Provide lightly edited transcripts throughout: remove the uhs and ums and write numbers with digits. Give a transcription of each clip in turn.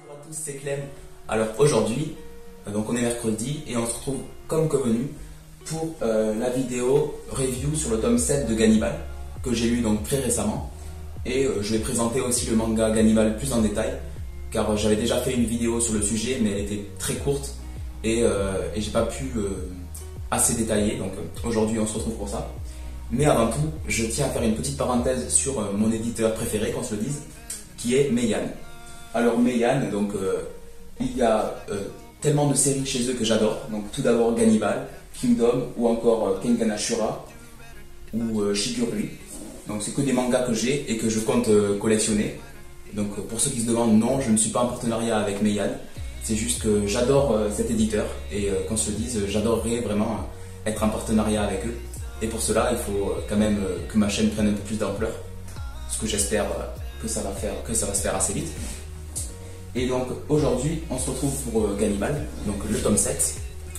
Bonjour à tous, c'est Clem. Alors aujourd'hui, donc on est mercredi et on se retrouve comme convenu pour la vidéo review sur le tome 7 de Gannibal que j'ai lu donc très récemment, et je vais présenter aussi le manga Gannibal plus en détail car j'avais déjà fait une vidéo sur le sujet mais elle était très courte et j'ai pas pu assez détailler, donc aujourd'hui on se retrouve pour ça. Mais avant tout, je tiens à faire une petite parenthèse sur mon éditeur préféré, qu'on se le dise, qui est Meian. Alors Meian, donc il y a tellement de séries chez eux que j'adore. Donc tout d'abord Gannibal, Kingdom ou encore Kengan Ashura ou Shigurui. Donc c'est que des mangas que j'ai et que je compte collectionner. Donc pour ceux qui se demandent, non, je ne suis pas en partenariat avec Meian. C'est juste que j'adore cet éditeur et qu'on se le dise, j'adorerais vraiment être en partenariat avec eux. Et pour cela, il faut quand même que ma chaîne prenne un peu plus d'ampleur, ce que j'espère que ça va se faire assez vite. Et donc aujourd'hui, on se retrouve pour Gannibal, donc le tome 7.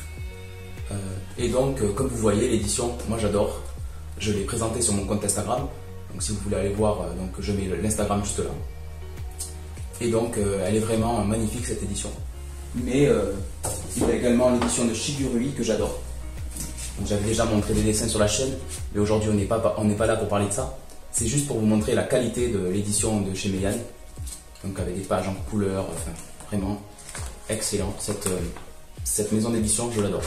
Et donc, comme vous voyez, l'édition, moi j'adore. Je l'ai présentée sur mon compte Instagram. Donc si vous voulez aller voir, donc je mets l'Instagram juste là. Et donc, elle est vraiment magnifique cette édition. Mais il y a également l'édition de Shigurui que j'adore. J'avais déjà montré des dessins sur la chaîne, mais aujourd'hui on n'est pas là pour parler de ça. C'est juste pour vous montrer la qualité de l'édition de chez Meian. Donc avec des pages en couleur, enfin vraiment excellent. Cette maison d'édition, je l'adore.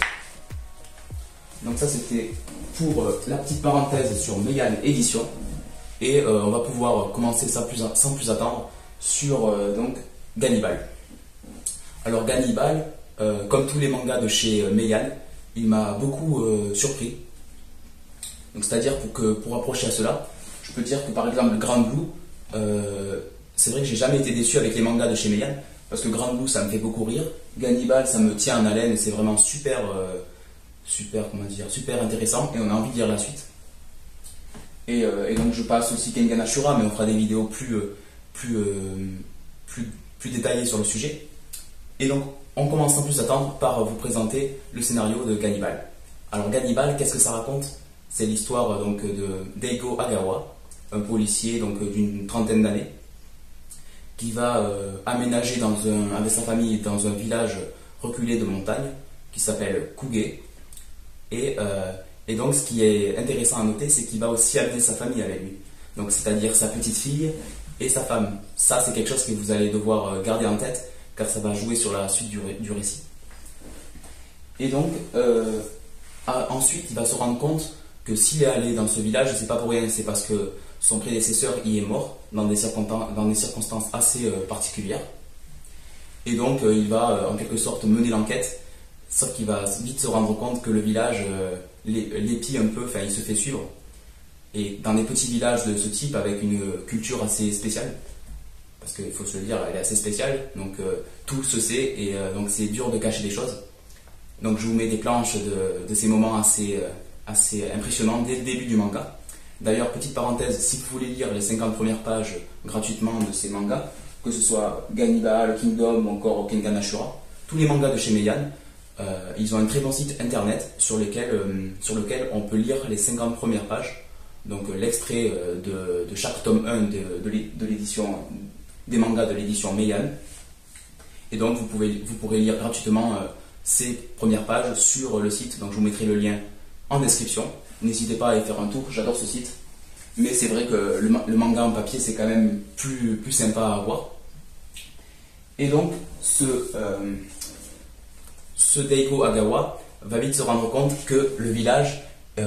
Donc ça c'était pour la petite parenthèse sur Meian Édition. Et on va pouvoir commencer ça sans plus attendre sur donc Gannibal. Alors Gannibal, comme tous les mangas de chez Meian, il m'a beaucoup surpris. Donc c'est-à-dire pour approcher à cela, je peux dire que par exemple Grand Blue, c'est vrai que j'ai jamais été déçu avec les mangas de chez Meian, parce que Grand Blue ça me fait beaucoup rire, Gannibal ça me tient en haleine et c'est vraiment super intéressant et on a envie de lire la suite. Et donc je passe aussi Kengan Ashura, mais on fera des vidéos plus détaillées sur le sujet. Et donc on commence sans plus attendre par vous présenter le scénario de Gannibal. Alors Gannibal, qu'est-ce que ça raconte? C'est l'histoire donc de Daigo Agawa, un policier donc d'une trentaine d'années, qui va aménager avec sa famille dans un village reculé de montagne qui s'appelle Kuge. Et donc ce qui est intéressant à noter, c'est qu'il va aussi amener sa famille avec lui. Donc c'est-à-dire sa petite fille et sa femme. Ça c'est quelque chose que vous allez devoir garder en tête, car ça va jouer sur la suite du récit. Et donc, ensuite, il va se rendre compte que s'il est allé dans ce village, c'est pas pour rien, c'est parce que son prédécesseur y est mort dans des circonstances assez particulières. Et donc, il va en quelque sorte mener l'enquête, sauf qu'il va vite se rendre compte que le village l'épie un peu, enfin, il se fait suivre. Et dans des petits villages de ce type, avec une culture assez spéciale, parce qu'il faut se le dire, elle est assez spéciale, donc tout se sait et donc c'est dur de cacher des choses. Donc je vous mets des planches de ces moments assez impressionnants dès le début du manga. D'ailleurs, petite parenthèse, si vous voulez lire les 50 premières pages gratuitement de ces mangas, que ce soit Gannibal, Kingdom ou encore Kengan Ashura, tous les mangas de chez Meian, ils ont un très bon site internet sur lequel on peut lire les 50 premières pages, donc l'extrait de chaque tome 1 de l'édition des mangas de l'édition Meian, et donc vous pourrez lire gratuitement ces premières pages sur le site. Donc je vous mettrai le lien en description, n'hésitez pas à y faire un tour, j'adore ce site, mais c'est vrai que le manga en papier c'est quand même plus sympa à voir. Et donc ce Daigo Agawa va vite se rendre compte que le village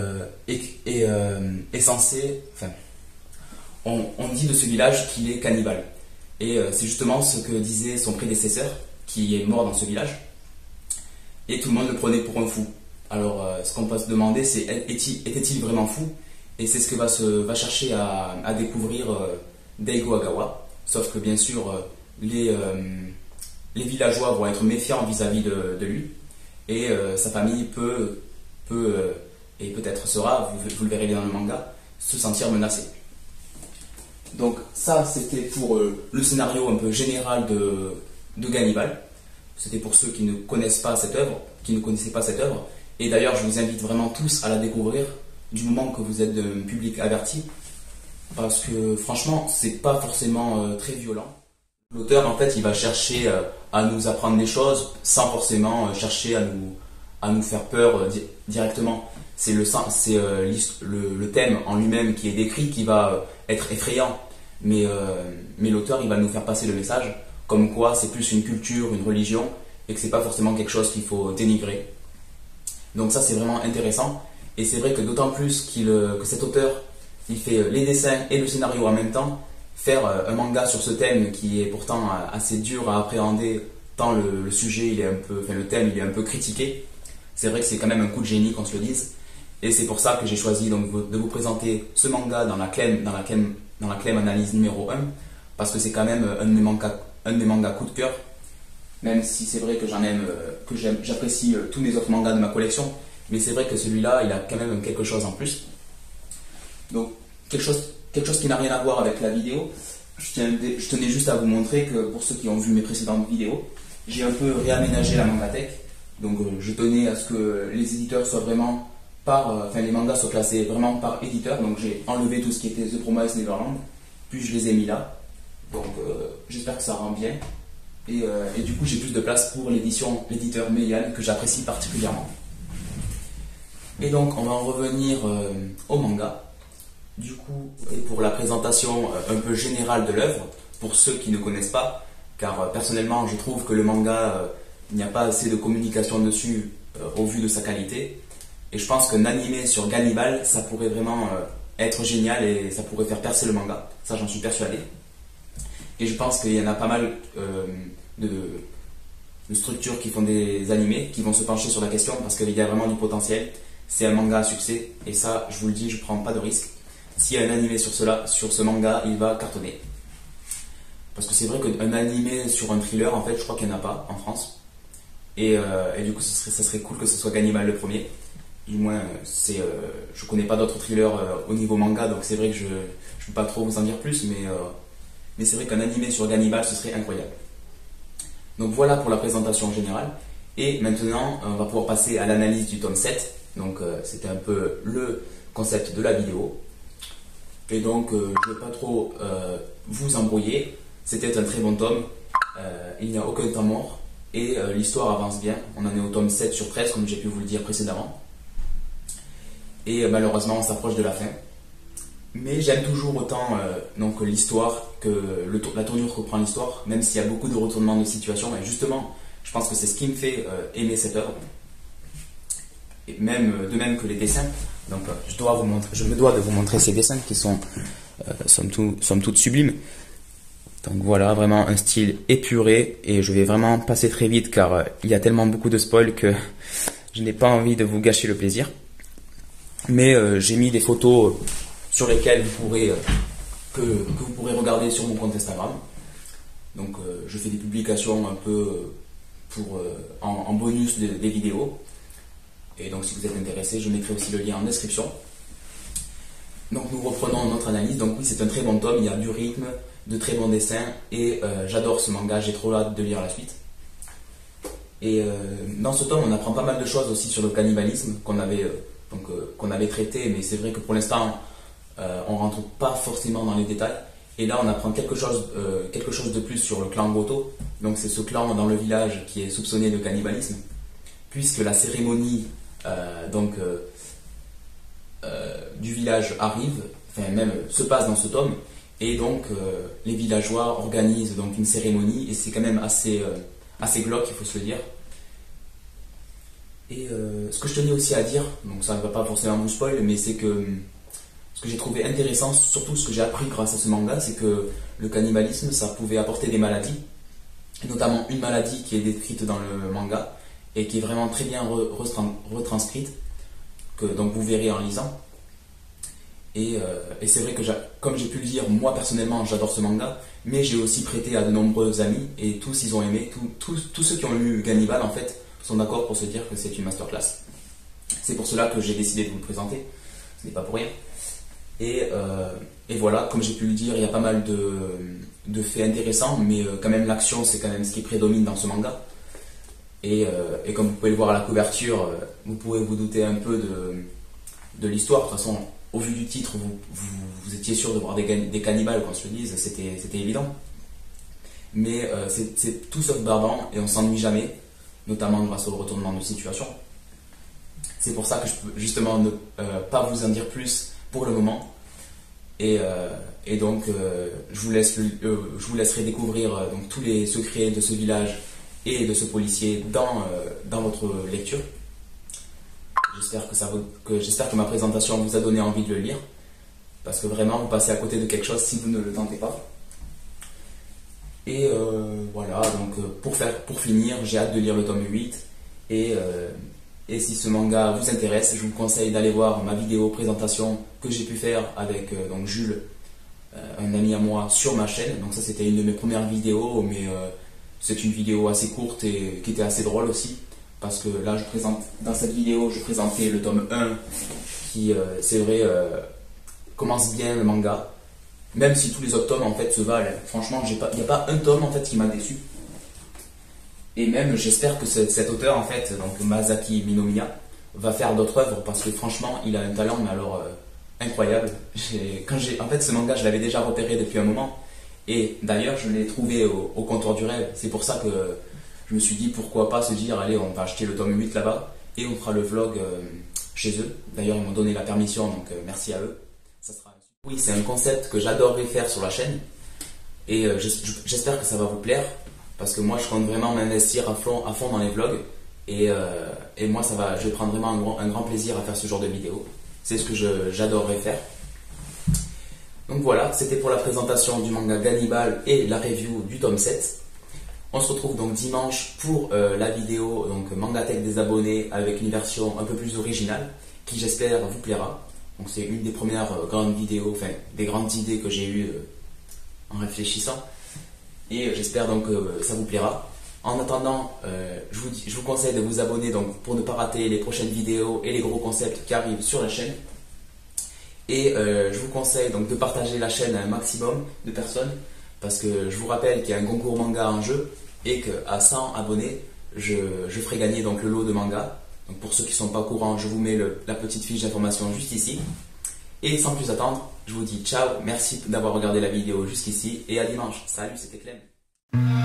est censé, enfin, on dit de ce village qu'il est cannibale. Et c'est justement ce que disait son prédécesseur, qui est mort dans ce village. Et tout le monde le prenait pour un fou. Alors, ce qu'on peut se demander, c'est était-il vraiment fou? Et c'est ce que va chercher à découvrir Daigo Agawa. Sauf que bien sûr, les villageois vont être méfiants vis-à-vis de lui. Et sa famille peut et peut-être sera, vous le verrez bien dans le manga, se sentir menacée. Donc ça c'était pour le scénario un peu général de Gannibal. C'était pour ceux qui ne connaissaient pas cette œuvre. Et d'ailleurs je vous invite vraiment tous à la découvrir du moment que vous êtes d'un public averti. Parce que franchement c'est pas forcément très violent. L'auteur, en fait, il va chercher à nous apprendre des choses sans forcément chercher à nous faire peur directement. C'est le thème en lui-même qui est décrit qui va être effrayant. Mais l'auteur, il va nous faire passer le message comme quoi c'est plus une culture, une religion, et que c'est pas forcément quelque chose qu'il faut dénigrer. Donc ça, c'est vraiment intéressant. Et c'est vrai que d'autant plus que cet auteur, il fait les dessins et le scénario en même temps. Faire un manga sur ce thème qui est pourtant assez dur à appréhender, tant le sujet, il est le thème, il est un peu critiqué. C'est vrai que c'est quand même un coup de génie qu'on se le dise. Et c'est pour ça que j'ai choisi donc de vous présenter ce manga dans la Clem analyse numéro 1, parce que c'est quand même un de mes mangas coup de cœur, même si c'est vrai que j'apprécie tous mes autres mangas de ma collection, mais c'est vrai que celui-là, il a quand même quelque chose en plus. Donc, quelque chose qui n'a rien à voir avec la vidéo, je tenais juste à vous montrer que pour ceux qui ont vu mes précédentes vidéos, j'ai un peu réaménagé la mangatech. Donc je tenais à ce que les éditeurs soient vraiment les mangas soient classés vraiment par éditeur. Donc j'ai enlevé tout ce qui était The Promised Neverland, puis je les ai mis là. Donc j'espère que ça rend bien. Et du coup j'ai plus de place pour l'éditeur Meian que j'apprécie particulièrement. Et donc on va en revenir au manga. Du coup, et pour la présentation un peu générale de l'œuvre, pour ceux qui ne connaissent pas, car personnellement je trouve que le manga, il n'y a pas assez de communication dessus au vu de sa qualité. Et je pense qu'un animé sur Gannibal, ça pourrait vraiment être génial et ça pourrait faire percer le manga. Ça, j'en suis persuadé. Et je pense qu'il y en a pas mal de structures qui font des animés, qui vont se pencher sur la question parce qu'il y a vraiment du potentiel. C'est un manga à succès et ça, je vous le dis, je ne prends pas de risque. S'il y a un animé sur ce manga, il va cartonner. Parce que c'est vrai qu'un animé sur un thriller, en fait, je crois qu'il n'y en a pas en France. Et du coup, ça serait cool que ce soit Gannibal le premier. Du moins, je connais pas d'autres thrillers au niveau manga, donc c'est vrai que je ne peux pas trop vous en dire plus, mais c'est vrai qu'un animé sur Gannibal, ce serait incroyable. Donc voilà pour la présentation générale. Et maintenant, on va pouvoir passer à l'analyse du tome 7. Donc c'était un peu le concept de la vidéo. Et donc, je ne vais pas trop vous embrouiller. C'était un très bon tome. Il n'y a aucun temps mort. Et l'histoire avance bien. On en est au tome 7 sur 13, comme j'ai pu vous le dire précédemment. Et malheureusement, on s'approche de la fin. Mais j'aime toujours autant l'histoire que la tournure que prend l'histoire, même s'il y a beaucoup de retournements de situation. Et justement, je pense que c'est ce qui me fait aimer cette œuvre. Et de même que les dessins. Donc je me dois de vous montrer ces dessins qui sont somme toute sublimes. Donc voilà, vraiment un style épuré et je vais vraiment passer très vite car il y a tellement beaucoup de spoil que je n'ai pas envie de vous gâcher le plaisir. Mais j'ai mis des photos sur lesquelles que vous pourrez regarder sur mon compte Instagram. Donc je fais des publications un peu en bonus des vidéos. Et donc si vous êtes intéressé, je mettrai aussi le lien en description. Donc nous reprenons notre analyse. Donc oui, c'est un très bon tome, il y a du rythme, de très bons dessins et j'adore ce manga, j'ai trop hâte de lire la suite. Et dans ce tome, on apprend pas mal de choses aussi sur le cannibalisme qu'on avait traité, mais c'est vrai que pour l'instant, on rentre pas forcément dans les détails. Et là, on apprend quelque chose de plus sur le clan Goto. Donc c'est ce clan dans le village qui est soupçonné de cannibalisme, puisque la cérémonie du village arrive, enfin même se passe dans ce tome, et donc les villageois organisent donc une cérémonie, et c'est quand même assez glauque, il faut se le dire. Et ce que je tenais aussi à dire, donc ça ne va pas forcément vous spoil, mais c'est que ce que j'ai trouvé intéressant, surtout ce que j'ai appris grâce à ce manga, c'est que le cannibalisme, ça pouvait apporter des maladies, notamment une maladie qui est décrite dans le manga, et qui est vraiment très bien retranscrite, donc vous verrez en lisant. Et c'est vrai que, comme j'ai pu le dire, moi personnellement j'adore ce manga, mais j'ai aussi prêté à de nombreux amis, et tous ils ont aimé, tous ceux qui ont lu Gannibal en fait, sont d'accord pour se dire que c'est une masterclass. C'est pour cela que j'ai décidé de vous le présenter, ce n'est pas pour rien. Et voilà, comme j'ai pu le dire, il y a pas mal de faits intéressants, mais quand même l'action c'est quand même ce qui prédomine dans ce manga. Et comme vous pouvez le voir à la couverture, vous pouvez vous douter un peu de l'histoire. De toute façon, au vu du titre, vous étiez sûr de voir des cannibales, qu'on se le dise, c'était évident. mais c'est tout sauf barbant et on s'ennuie jamais, notamment grâce au retournement de situation. C'est pour ça que je peux justement ne pas vous en dire plus pour le moment. Et donc, je vous laisserai découvrir donc, tous les secrets de ce village et de ce policier dans votre lecture. J'espère que ma présentation vous a donné envie de le lire, parce que vraiment, vous passez à côté de quelque chose si vous ne le tentez pas. Et voilà, donc pour finir, j'ai hâte de lire le tome 8. Et si ce manga vous intéresse, je vous conseille d'aller voir ma vidéo présentation que j'ai pu faire avec donc Jules, un ami à moi, sur ma chaîne. Donc ça, c'était une de mes premières vidéos, mais c'est une vidéo assez courte et qui était assez drôle aussi. Parce que là, dans cette vidéo, je présentais le tome 1 qui, c'est vrai, commence bien le manga. Même si tous les autres tomes en fait se valent. Franchement, il n'y a pas un tome en fait qui m'a déçu. Et même, j'espère que cet auteur, en fait, donc Masaki Minomiya, va faire d'autres œuvres parce que franchement, il a un talent, mais alors incroyable. En fait, ce manga, je l'avais déjà repéré depuis un moment. Et d'ailleurs, je l'ai trouvé au comptoir du rêve. C'est pour ça que je me suis dit, pourquoi pas se dire, allez, on va acheter le tome 8 là-bas et on fera le vlog chez eux. D'ailleurs, ils m'ont donné la permission, donc merci à eux. Ça sera... Oui, c'est un concept que j'adorerais faire sur la chaîne. Et j'espère que ça va vous plaire. Parce que moi, je compte vraiment m'investir à fond dans les vlogs. Et moi, je vais prendre vraiment un grand plaisir à faire ce genre de vidéos. C'est ce que j'adorerais faire. Donc voilà, c'était pour la présentation du manga Gannibal et la review du tome 7. On se retrouve donc dimanche pour la vidéo donc Mangatech des abonnés avec une version un peu plus originale qui j'espère vous plaira. Donc c'est une des premières grandes vidéos, enfin des grandes idées que j'ai eues en réfléchissant. Et j'espère donc que ça vous plaira. En attendant, je vous conseille de vous abonner donc, pour ne pas rater les prochaines vidéos et les gros concepts qui arrivent sur la chaîne. Et je vous conseille donc de partager la chaîne à un maximum de personnes, parce que je vous rappelle qu'il y a un concours manga en jeu et qu'à 100 abonnés, je ferai gagner donc, le lot de manga. Donc pour ceux qui ne sont pas au courant, je vous mets la petite fiche d'information juste ici. Et sans plus attendre, je vous dis ciao, merci d'avoir regardé la vidéo jusqu'ici et à dimanche. Salut, c'était Clem.